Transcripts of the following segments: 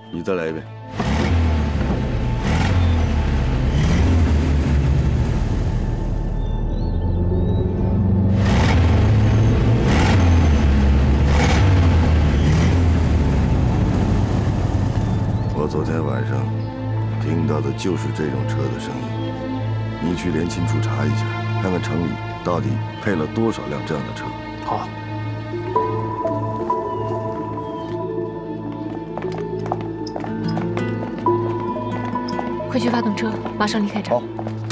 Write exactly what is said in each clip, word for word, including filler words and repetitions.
你再来一遍。我昨天晚上听到的就是这种车的声音。你去联勤处查一下，看看城里到底配了多少辆这样的车。 好。 快去发动车，马上离开这儿。 好。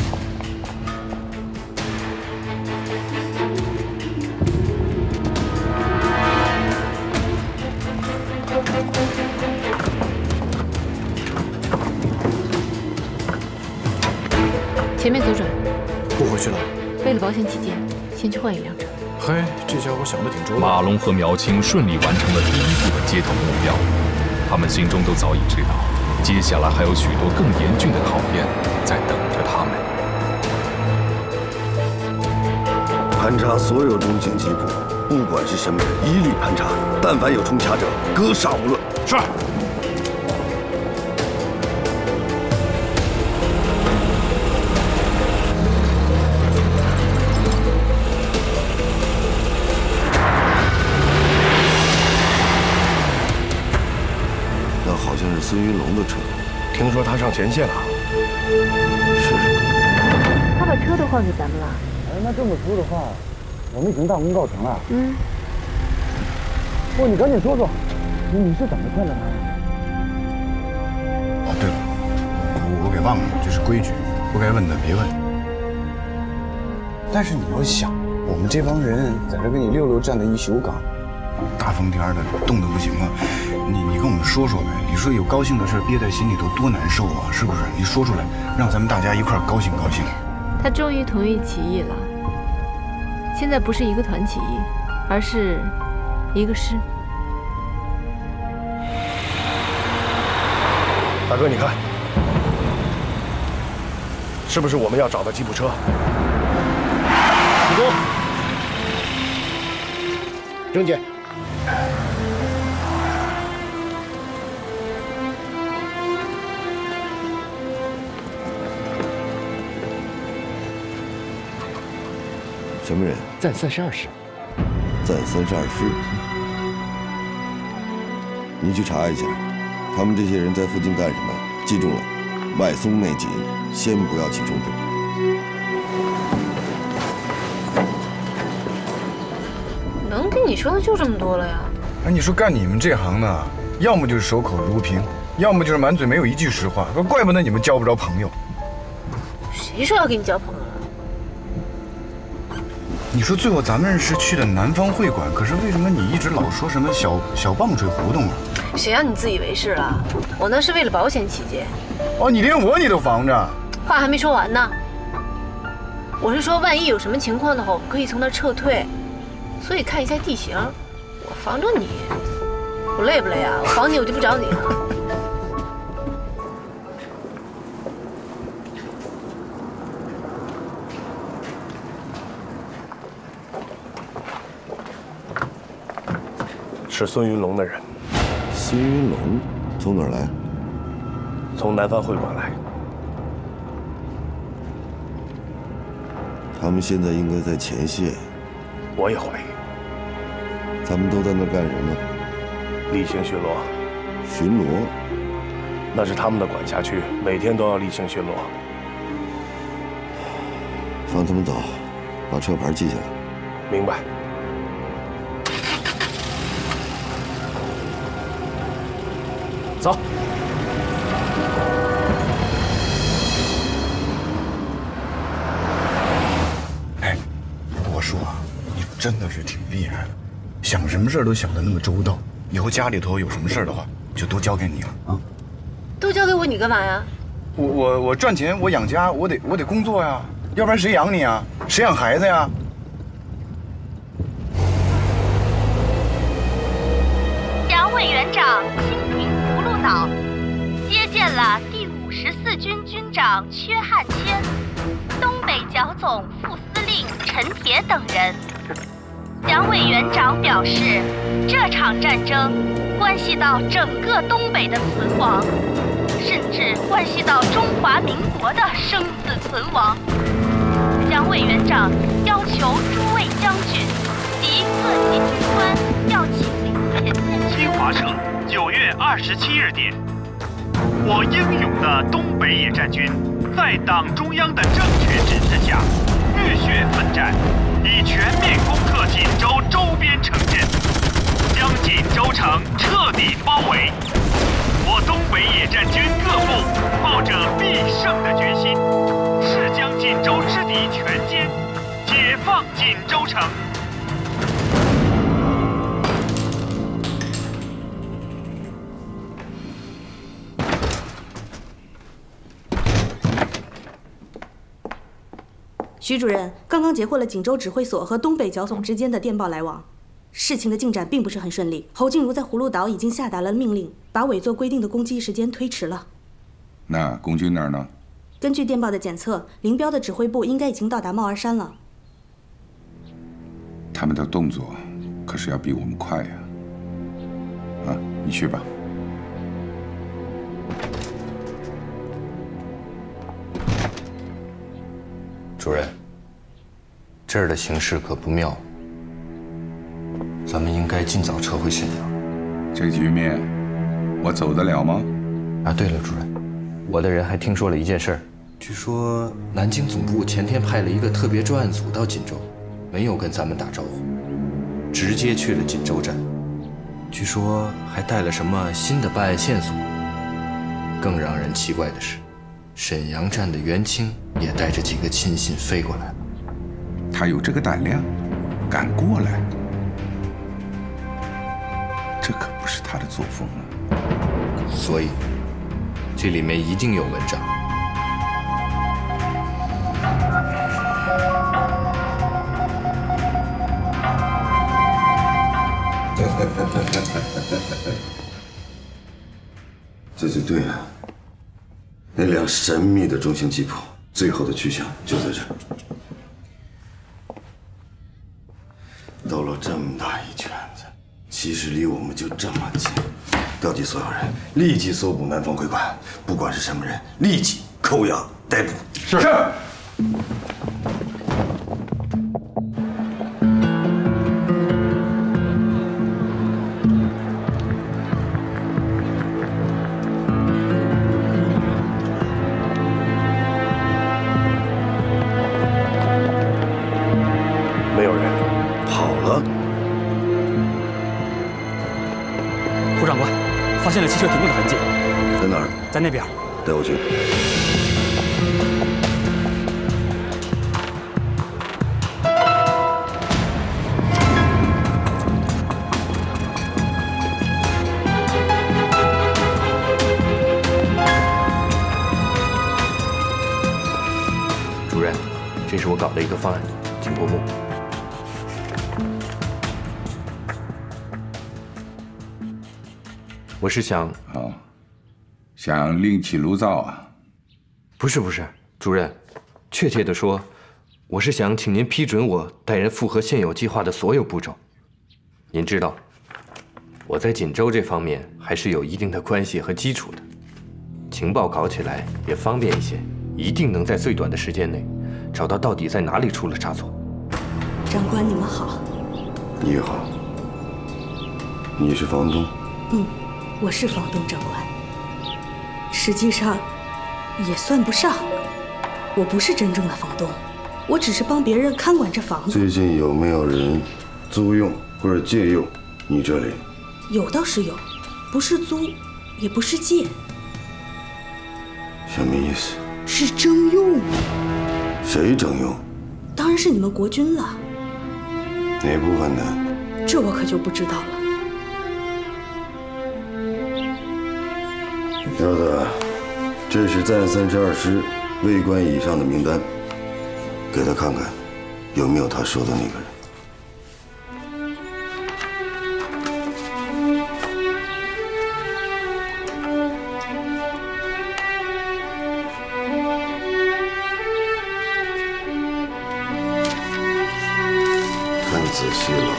前面左转。 不回去了。 为了保险起见，先去换一辆车。 嘿，这家伙想的挺周到。 马龙和苗青顺利完成了第一步的接头目标，他们心中都早已知道。 接下来还有许多更严峻的考验在等着他们。 盘查所有中景吉普，不管是什么人，一律盘查。但凡有冲卡者，格杀无论。是。那好像是孙云龙的车。 听说他上前线了， 是。 他把车都换给咱们了。 哎，那这么说的话，我们已经大功告成了。 嗯。 不，你赶紧说说，你你是怎么骗的他？ 哦，对了，我我给忘了，这是规矩，不该问的别问。但是你要想，我们这帮人在这给你溜溜站了一宿岗，大风天的，冻得不行了。 你你跟我们说说呗，你说有高兴的事憋在心里头多难受啊，是不是？你说出来，让咱们大家一块儿高兴高兴。 他终于同意起义了。现在不是一个团起义，而是一个师。 大哥，你看，是不是我们要找的吉普车？启动，郑姐。 什么人？ 暂三十二师。 暂三十二师。你去查一下，他们这些人在附近干什么？记住了，外松内紧，先不要起冲突。 能跟你说的就这么多了呀？ 哎，你说干你们这行的，要么就是守口如瓶，要么就是满嘴没有一句实话，怪不得你们交不着朋友。 谁说要跟你交朋友了？ 你说最后咱们是去的南方会馆，可是为什么你一直老说什么小小棒槌胡同啊？ 谁让你自以为是了？我那是为了保险起见。 哦，你连我你都防着？ 话还没说完呢。我是说，万一有什么情况的话，我们可以从那儿撤退。所以看一下地形，我防着你。我累不累啊？我防你，我就不找你了。 是孙云龙的人。 孙云龙从哪儿来？ 从南方会馆来。 他们现在应该在前线。 我也怀疑。 他们都在那干什么？ 例行巡逻。 巡逻？ 那是他们的管辖区，每天都要例行巡逻。 放他们走，把车牌记下来。 明白。 走。 哎，我说啊，你真的是挺厉害的，想什么事儿都想得那么周到。以后家里头有什么事儿的话，就都交给你了啊。 都交给我，你干嘛呀？ 我我我赚钱，我养家，我得我得工作呀，要不然谁养你啊？谁养孩子呀？ 蒋委员长亲临葫芦岛，接见了第五十四军军长薛汉谦、东北剿总副司令陈铁等人。 蒋委员长表示，这场战争关系到整个东北的存亡，甚至关系到中华民国的生死存亡。蒋委员长要求诸位将军及各级军官要亲临前线。 新华社九月二十七日电，我英勇的东北野战军在党中央的正确指示下，浴血奋战，已全面攻克锦州周边城镇，将锦州城彻底包围。我东北野战军各部抱着必胜的决心，誓将锦州之敌全歼，解放锦州城。 徐主任，刚刚截获了锦州指挥所和东北剿总之间的电报来往，事情的进展并不是很顺利。侯静茹在葫芦岛已经下达了命令，把委座规定的攻击时间推迟了。 那共军那儿呢？ 根据电报的检测，林彪的指挥部应该已经到达帽儿山了。 他们的动作可是要比我们快呀！啊，你去吧。 主任，这儿的形势可不妙，咱们应该尽早撤回沈阳。 这局面，我走得了吗？ 啊，对了，主任，我的人还听说了一件事儿，据说南京总部前天派了一个特别专案组到锦州，没有跟咱们打招呼，直接去了锦州站，据说还带了什么新的办案线索。更让人奇怪的是，沈阳站的袁清也带着几个亲信飞过来了。 他有这个胆量，敢过来，这可不是他的作风啊！ 所以，这里面一定有文章。 这就对了。那辆神秘的中型吉普，最后的去向就在这儿。兜了这么大一圈子，其实离我们就这么近。调集所有人，立即搜捕南方会馆，不管是什么人，立即扣押逮捕。 是。是。 没有人。 跑了。 胡长官，发现了汽车停过的痕迹。 在哪儿？ 在那边。 带我去。 主任，这是我搞的一个方案，请过目。我是想， 哦，想另起炉灶啊？ 不是不是，主任，确切的说，我是想请您批准我带人复核现有计划的所有步骤。您知道，我在锦州这方面还是有一定的关系和基础的，情报搞起来也方便一些，一定能在最短的时间内找到到底在哪里出了差错。 长官，你们好。 你好。你是房东？ 嗯。我是房东长官，实际上也算不上，我不是真正的房东，我只是帮别人看管这房子。 最近有没有人租用或者借用你这里？ 有倒是有，不是租，也不是借。 什么意思？ 是征用。 谁征用？ 当然是你们国军了。 哪部分的？ 这我可就不知道了。 小子，这是暂三十二师尉官以上的名单，给他看看，有没有他说的那个人。看仔细了。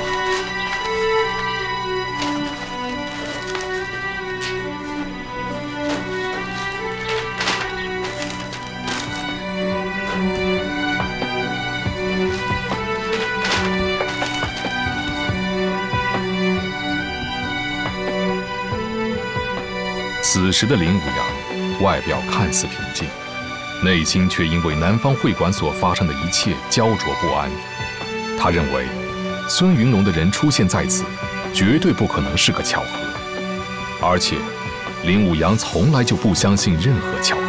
此时的林武阳，外表看似平静，内心却因为南方会馆所发生的一切焦灼不安。他认为，孙云龙的人出现在此，绝对不可能是个巧合，而且，林武阳从来就不相信任何巧合。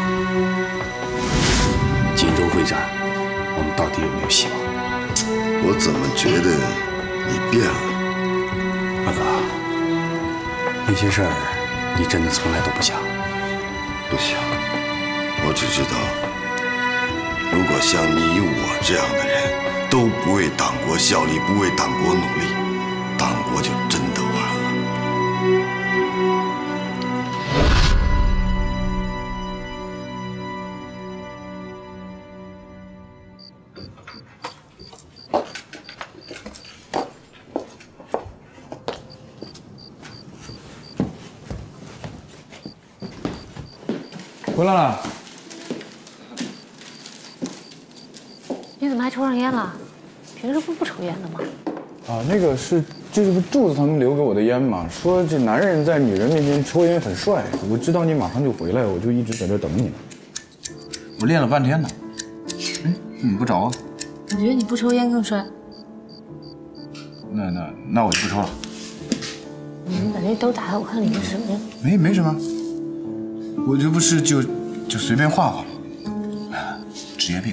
锦州会战，我们到底有没有希望？ 我怎么觉得你变了？ 二哥，那些事儿，你真的从来都不想？ 不想。我只知道，如果像你我这样的人都不为党国效力，不为党国努力，党国就真的完了。 回来了。 你怎么还抽上烟了？平时不不抽烟的吗？ 啊，那个是就是不柱子他们留给我的烟嘛，说这男人在女人面前抽烟很帅。我知道你马上就回来，我就一直在这等你呢。 我练了半天呢。哎，你不找啊？ 我觉得你不抽烟更帅。 那那那我就不抽了。 你把那兜打开，我看里面是什么呀？ 没没什么，我这不是就就随便画画吗？职业病。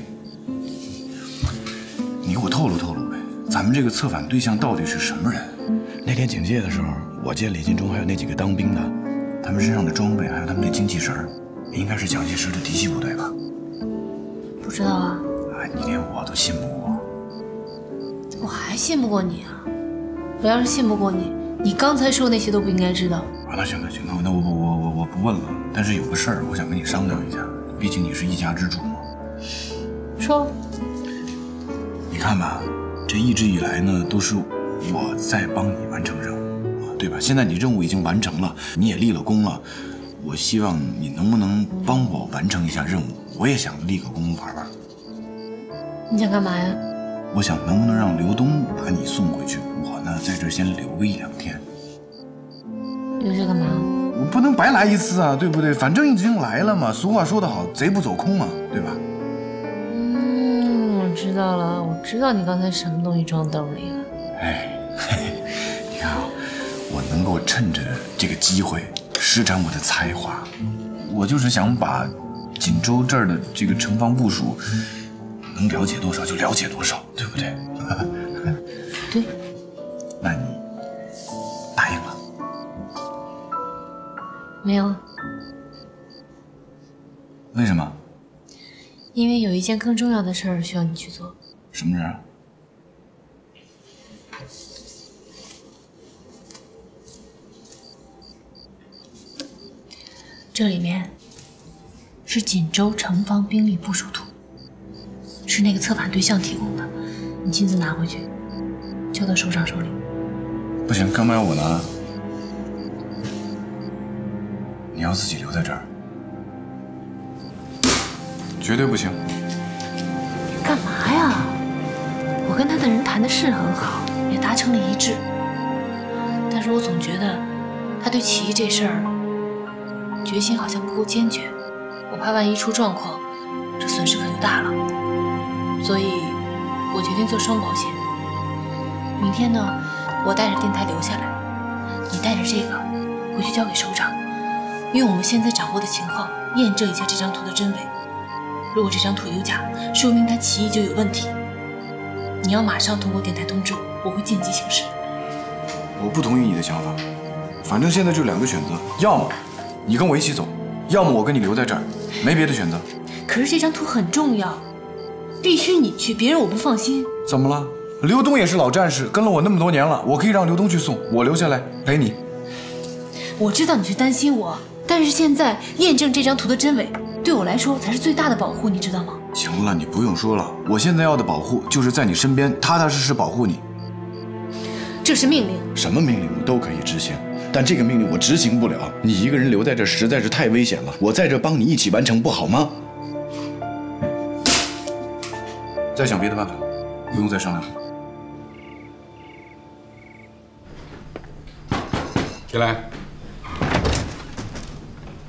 你给我透露透露呗，咱们这个策反对象到底是什么人？那天警戒的时候，我见李金忠还有那几个当兵的，他们身上的装备还有他们那精气神儿，应该是蒋介石的嫡系部队吧？ 不知道啊。 哎，你连我都信不过。 我还信不过你啊！我要是信不过你，你刚才说那些都不应该知道。 啊，那行那行，那那我我我我我不问了。但是有个事儿，我想跟你商量一下，毕竟你是一家之主嘛。 说。 你看吧，这一直以来呢，都是我在帮你完成任务，对吧？现在你任务已经完成了，你也立了功了，我希望你能不能帮我完成一下任务？我也想立个功玩玩。 你想干嘛呀？ 我想能不能让刘东把你送回去，我呢在这儿先留个一两天。 留下干嘛？ 我不能白来一次啊，对不对？反正已经来了嘛。俗话说得好，贼不走空嘛，对吧？ 我知道了，我知道你刚才什么东西装兜里了。 哎，嘿嘿，你看啊，我能够趁着这个机会施展我的才华，我就是想把锦州这儿的这个城防部署能了解多少就了解多少，对不对？ 对。 那你答应了？ 没有啊。 为什么？ 因为有一件更重要的事儿需要你去做。 什么事啊？ 这里面是锦州城防兵力部署图，是那个策反对象提供的，你亲自拿回去，交到首长手里。 不行，干嘛要我拿？你要自己留在这儿。绝对不行！ 干嘛呀？我跟他的人谈的是很好，也达成了一致，但是我总觉得他对起义这事儿决心好像不够坚决，我怕万一出状况，这损失可就大了，所以我决定做双保险。明天呢，我带着电台留下来，你带着这个回去交给首长，用我们现在掌握的情况验证一下这张图的真伪。如果这张图有假，说明他起义就有问题。你要马上通过电台通知我，我会见机行事。 我不同意你的想法，反正现在就两个选择，要么你跟我一起走，要么我跟你留在这儿，没别的选择。 可是这张图很重要，必须你去，别人我不放心。 怎么了？刘东也是老战士，跟了我那么多年了，我可以让刘东去送，我留下来陪你。 我知道你是担心我，但是现在验证这张图的真伪，对我来说才是最大的保护，你知道吗？ 行了，你不用说了，我现在要的保护就是在你身边，踏踏实实保护你。 这是命令。 什么命令我都可以执行，但这个命令我执行不了。你一个人留在这实在是太危险了，我在这帮你一起完成，不好吗？再想别的办法，不用再商量了。 起来。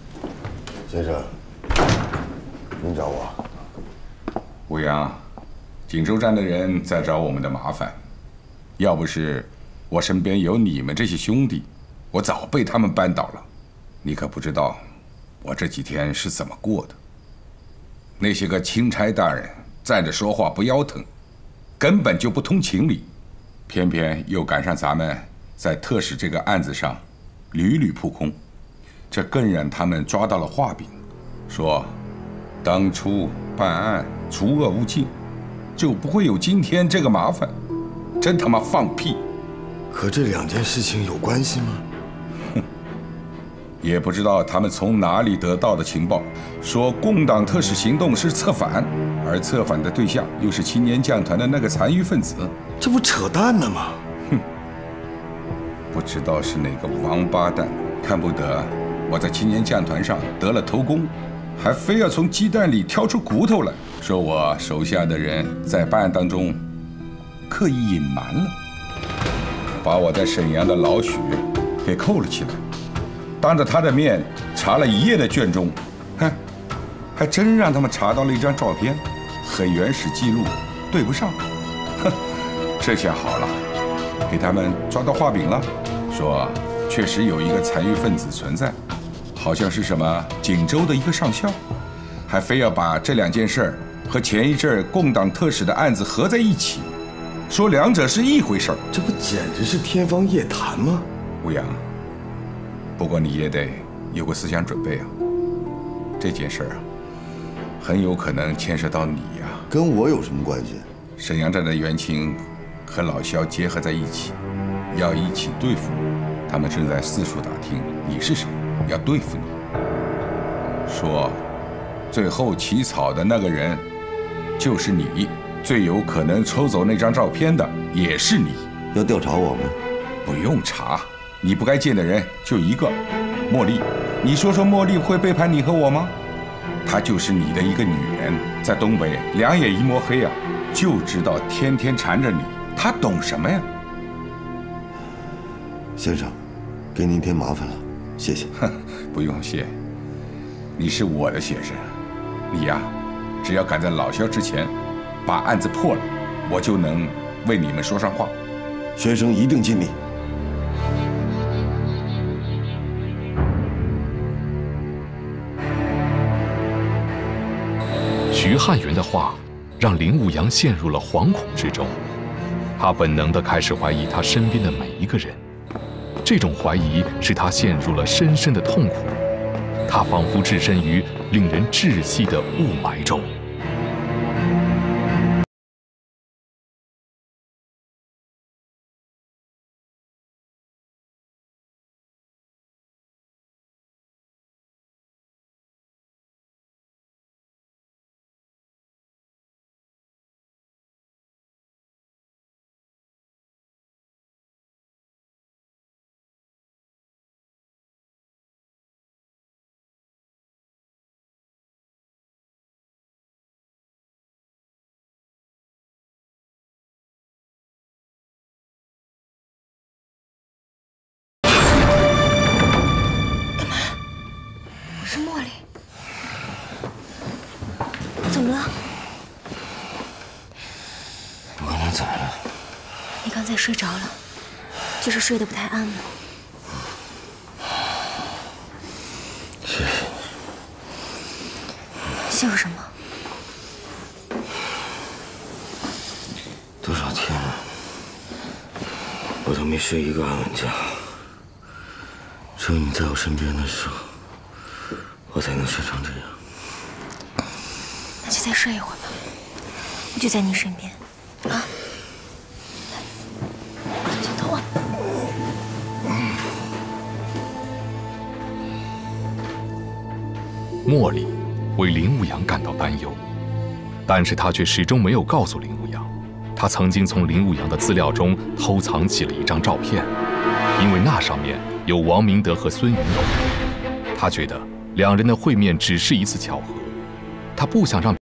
先生，您找我？ 吴阳，锦州站的人在找我们的麻烦。要不是我身边有你们这些兄弟，我早被他们扳倒了。你可不知道，我这几天是怎么过的。那些个钦差大人站着说话不腰疼，根本就不通情理，偏偏又赶上咱们在特使这个案子上屡屡扑空，这更让他们抓到了画饼，说当初办案除恶务尽，就不会有今天这个麻烦。真他妈放屁！ 可这两件事情有关系吗？ 哼，也不知道他们从哪里得到的情报，说共党特使行动是策反，而策反的对象又是青年将团的那个残余分子， 这不扯淡呢吗？ 哼，不知道是哪个王八蛋看不得我在青年将团上得了头功，还非要从鸡蛋里挑出骨头来，说我手下的人在办案当中刻意隐瞒了，把我在沈阳的老许给扣了起来，当着他的面查了一夜的卷宗，哼，还真让他们查到了一张照片，和原始记录对不上。哼，这下好了，给他们抓到画饼了，说确实有一个残余分子存在，好像是什么锦州的一个上校，还非要把这两件事和前一阵共党特使的案子合在一起，说两者是一回事儿， 这不简直是天方夜谭吗？ 吴阳，不过你也得有个思想准备啊。这件事儿啊，很有可能牵涉到你呀、啊。 跟我有什么关系？ 沈阳站的袁清和老萧结合在一起，要一起对付我。他们正在四处打听你是谁，要对付你。说，最后起草的那个人就是你。最有可能抽走那张照片的也是你， 要调查我吗？ 不用查，你不该见的人就一个，茉莉。你说说茉莉会背叛你和我吗？她就是你的一个女人，在东北两眼一抹黑啊，就知道天天缠着你，她懂什么呀？ 先生，给您添麻烦了，谢谢。 哼，不用谢，你是我的学生，你呀，只要赶在老萧之前把案子破了，我就能为你们说上话。 学生一定尽力。 徐汉元的话让林武阳陷入了惶恐之中，他本能地开始怀疑他身边的每一个人。这种怀疑使他陷入了深深的痛苦，他仿佛置身于令人窒息的雾霾中。 是茉莉，怎么了？ 我刚才怎么了？ 你刚才睡着了，就是睡得不太安稳。 谢谢。 笑什么？ 多少天了，我都没睡一个安稳觉。只有你在我身边的时候，我才能睡成这样。 那就再睡一会儿吧，我就在你身边，啊！来，小头啊！ 茉莉为林武阳感到担忧，但是他却始终没有告诉林武阳，他曾经从林武阳的资料中偷藏起了一张照片，因为那上面有王明德和孙云龙。他觉得两人的会面只是一次巧合，他不想让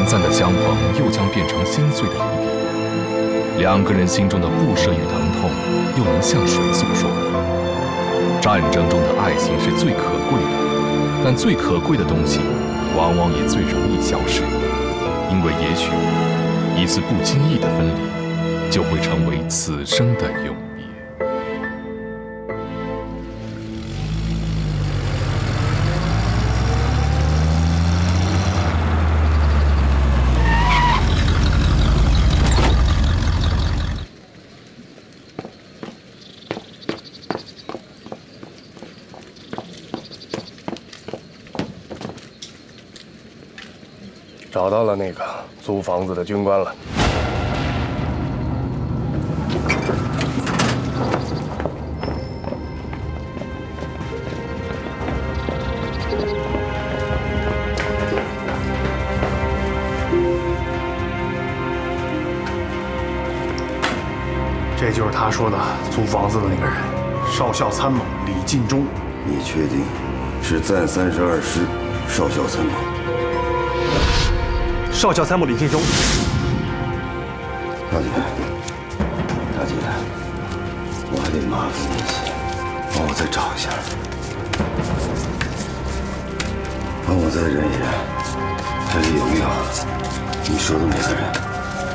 暂的相逢又将变成心碎的离别。两个人心中的不舍与疼痛，又能向谁诉说？战争中的爱情是最可贵的，但最可贵的东西，往往也最容易消失，因为也许一次不经意的分离，就会成为此生的永别。 找到了那个租房子的军官了。 这就是他说的租房子的那个人，少校参谋李进忠。 你确定是暂三十二师少校参谋？ 少校参谋李进忠。 大姐，大姐，我还得麻烦你一些，帮我再找一下，帮我再认一认，这里有没有你说的那个人？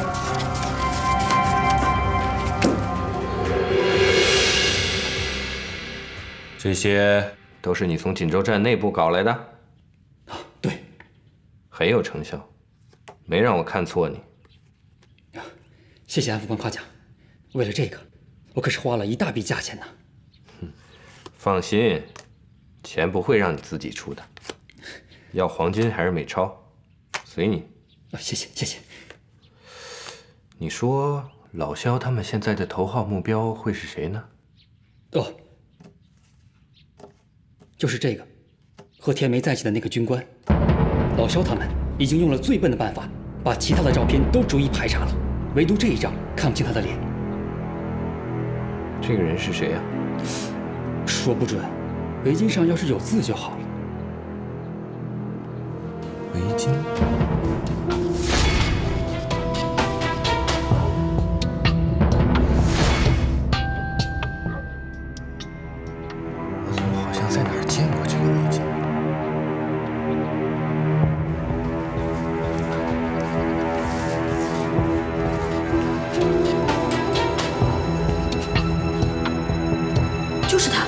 这些都是你从锦州站内部搞来的？ 啊，对， 很有成效，没让我看错你。 谢谢安副官夸奖，为了这个，我可是花了一大笔价钱呢。 放心，钱不会让你自己出的。要黄金还是美钞，随你。 啊，谢谢谢谢。 你说老肖他们现在的头号目标会是谁呢？ 哦。 就是这个，和田梅在一起的那个军官，老肖他们已经用了最笨的办法，把其他的照片都逐一排查了，唯独这一张看不清他的脸。 这个人是谁呀？ 说不准，围巾上要是有字就好了。 围巾。 在哪儿见过这个围巾？ 就是他。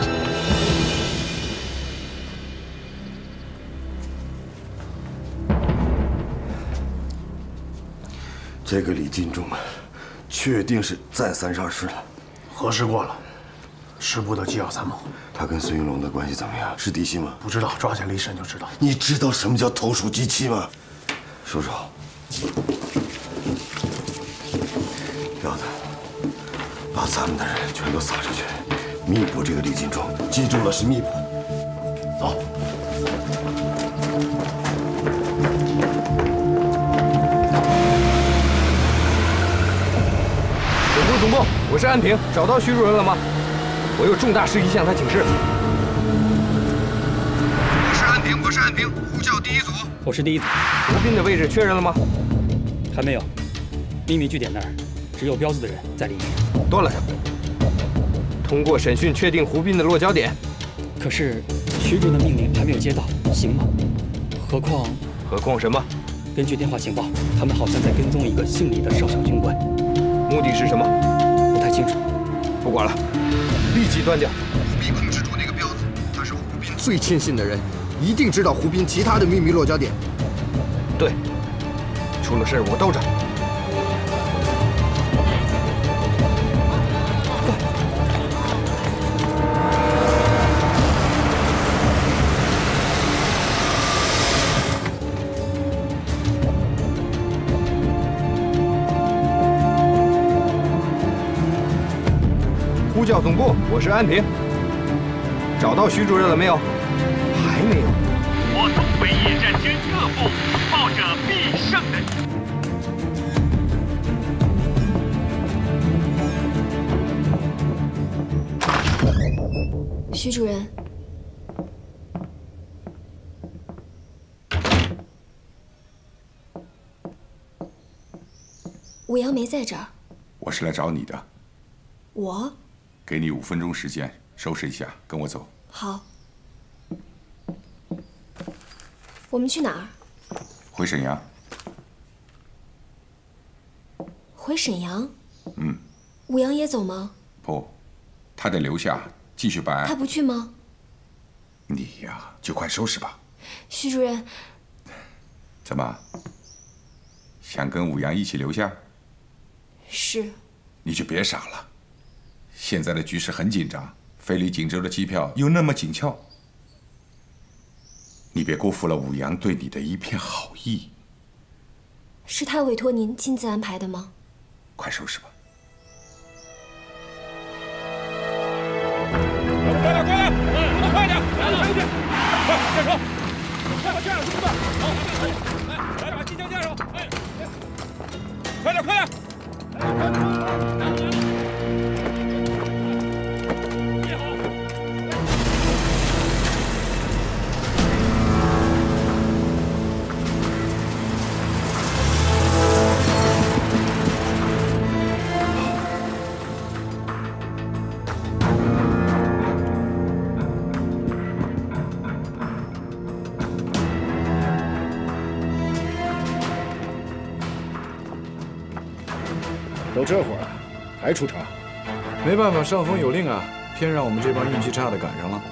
这个李进忠啊，确定是暂三十二师了。 核实过了。 师部的机要参谋， 他跟孙云龙的关系怎么样？是嫡系吗？ 不知道，抓起来一审就知道。 你知道什么叫投鼠忌器吗？说说。彪子，把咱们的人全都撒出去，密捕这个李进忠。记住了，是密捕。走。 总部，总部，我是安平，找到徐主任了吗？ 我有重大事宜向他请示。 我是安平，我是安平，呼叫第一组。 我是第一组。 胡斌的位置确认了吗？ 还没有。秘密据点那儿只有彪子的人在里面。 断了他。通过审讯确定胡斌的落脚点。 可是徐主任的命令还没有接到，行吗？何况…… 何况什么？ 根据电话情报，他们好像在跟踪一个姓李的少校军官。 目的是什么？ 不太清楚。 不管了。 立即断掉！ 务必控制住那个彪子，他是胡斌最亲信的人，一定知道胡斌其他的秘密落脚点。 对，出了事我兜着。呼叫总部，我是安平。找到徐主任了没有？还没有。 我东北野战军各部抱着必胜的。徐主任。 武阳没在这儿。 我是来找你的。 我？ 给你五分钟时间，收拾一下，跟我走。 好。我们去哪儿？ 回沈阳。 回沈阳？ 嗯。 武阳也走吗？ 不，他得留下继续办案。 他不去吗？ 你呀，就快收拾吧。 徐主任。 怎么？想跟武阳一起留下？ 是。 你就别傻了。现在的局势很紧张，飞离锦州的机票又那么紧俏，你别辜负了武阳对你的一片好意。 是他委托您亲自安排的吗？ 快收拾吧。 快点，快点，快点，快点，快点，快下车，快把架上兄弟们，好，来，来把机枪架上，哎，快点，快点，快点，别好。 都这会儿了，还出查？没办法，上峰有令啊，偏让我们这帮运气差的赶上了。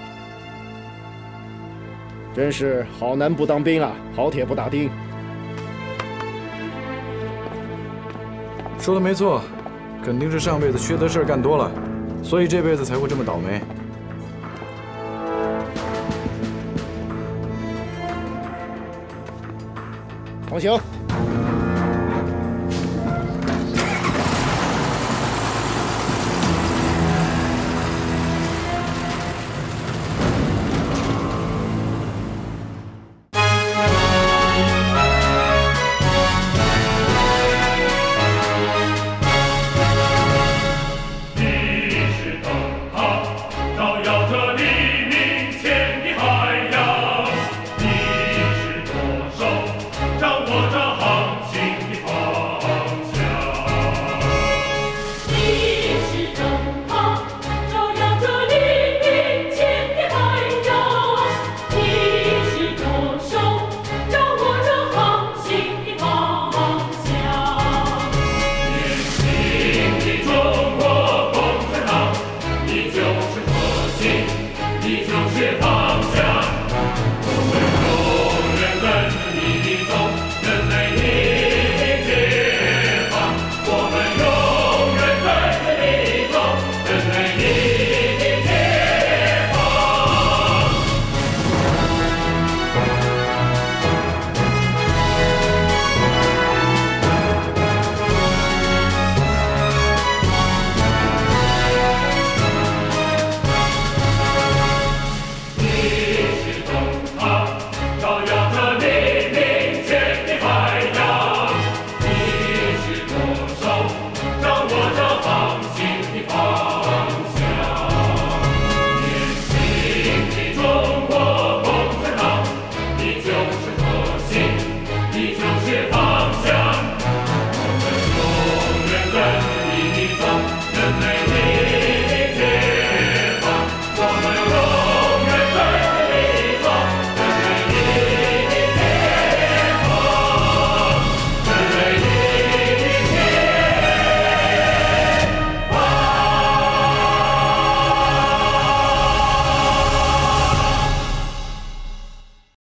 真是好男不当兵啊，好铁不打钉。 说的没错，肯定是上辈子缺德事儿干多了，所以这辈子才会这么倒霉。 放行。